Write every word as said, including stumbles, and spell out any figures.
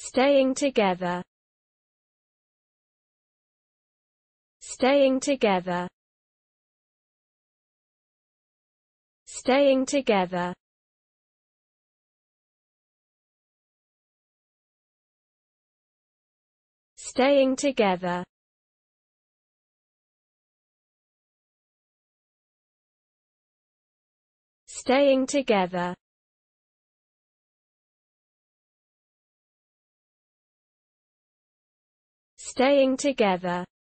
staying together, staying together, staying together, staying together, staying together, staying together,